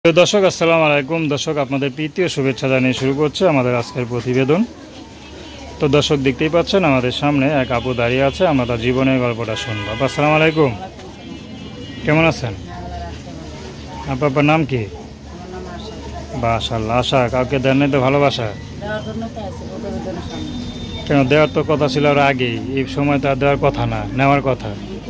প্রিয় দর্শক, আসসালামু আলাইকুম। দর্শক, আপনাদের প্রীতি ও শুভেচ্ছা জানিয়ে শুরু করছে আমাদের আজকের প্রতিবেদন। তো দর্শক, দেখতেই পাচ্ছেন আমাদের সামনে এক আপু দাঁড়িয়ে আছে। আমরা তার জীবনের গল্পটা শুনবো। আপা, আসসালামু আলাইকুম, কেমন আছেন? আপনার নাম কি? মাশাআল্লাহ। আশা কাউকে দেন নাই তো ভালোবাসা? কেন, দেওয়ার তো কথা ছিল আর আগেই। এই সময় তো আর দেওয়ার কথা না, নেওয়ার কথা।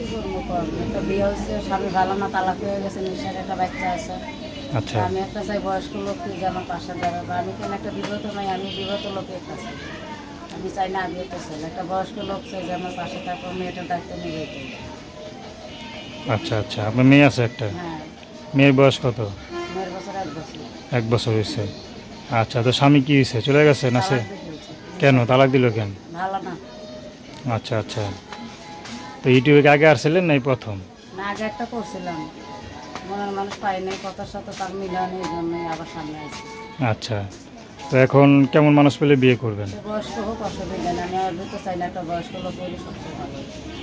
আচ্ছা, আমি একটা চাই বয়স্ক লোক যে আমার পাশে দাঁড়াবে। আমি কেন একটা বিবাহিত নাই, আমি বিবাহিত লোকের কাছে আমি চাই না। আমি একটা চাই একটা বয়স্ক লোক চাই যে আমার পাশে থাকবো, মেয়েটার দায়িত্ব নিয়ে। আচ্ছা আচ্ছা। আপনার মেয়ে আছে একটা? হ্যাঁ। মেয়ের বয়স কত? মেয়ের বছর 1 বছর। 1 বছর হয়েছে। আচ্ছা, তো স্বামী কি হয়েছে, চলে গেছে না সে? কেন তালাক দিল কেন? ভালো না। আচ্ছা আচ্ছা। তো ইউটিউবে আগে আসছিলেন না এই প্রথম? না, আগে একটা করছিলাম, মনের মানুষ পাই নাই, কথার সাথে তার মিলানি, এই জন্যই আবার সামনে আসি। আচ্ছা, তো এখন কেমন মানুষ পেলে বিয়ে করবেন? বয়স্ক হোক, অসুবিধা নেই। আমি আর দিতে চাই না, একটা বয়স্ক লোক হইলে সবচেয়ে ভালো।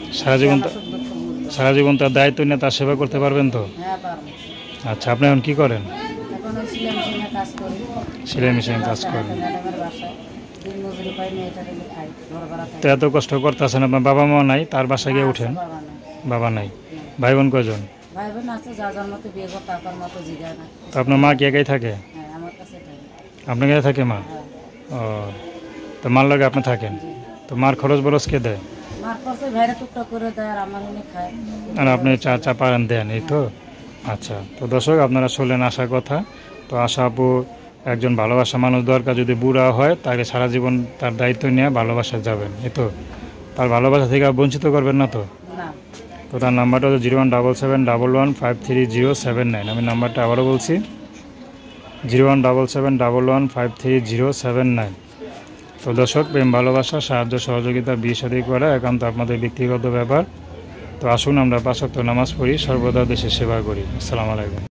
সারা জীবন তার দায়িত্ব নিয়ে তার সেবা করতে পারবেন তো? হ্যাঁ, পারবো। আচ্ছা, আপনি এখন কি করেন? এখন ওই সেলাই মেশিনে কাজ করি। সেলাই মেশিনে কাজ করেন। ম্যাডামের বাসায় দিন মজুরি পাই, মেয়েটাকে খাই, ঘর ভাড়া তো এত কষ্ট করতেছেন, আপনার বাবা মা নাই? তার বাসায় গিয়ে উঠেন? বাবা নাই। ভাই বোন কয়জন? ভাই বোন আছে, যা যার মতো বিয়ে করতে আপনার মতো জিগায় না। তো আপনার মা কি একাই থাকে? হ্যাঁ, আমার কাছে থাকে। আপনার কাছে থাকে মা? ও, তো মার লাগে আপনি থাকেন? তো মার খরচ বরচ কে দেয়? মার কাছে ভাইরা টুকটাক করে দেয়, আর আমার উনি খায়। আর আপনি চা পারেন দেন, এই তো? আচ্ছা, তো দর্শক, আপনারা শুনলেন আশার কথা। তো আশা আপু একজন ভালোবাসা মানুষ দরকার। যদি বুড়া হয় তাকে সারা জীবন তার দায়িত্ব নিয়ে ভালোবাসা যাবেন, এই তো? তার ভালোবাসা থেকে বঞ্চিত করবেন না তো? না। তো তার নাম্বারটা হচ্ছে 01771153079। আমি নাম্বারটা আবারও বলছি, 01771153079। তো দর্শক, প্রেম ভালোবাসা, সাহায্য সহযোগিতা, বিয়ে শাদী করা একান্ত আপনাদের ব্যক্তিগত ব্যাপার। তো আসুন আমরা 5 ওয়াক্ত নামাজ পড়ি, সর্বদা দেশের সেবা করি। আসসালামু আলাইকুম।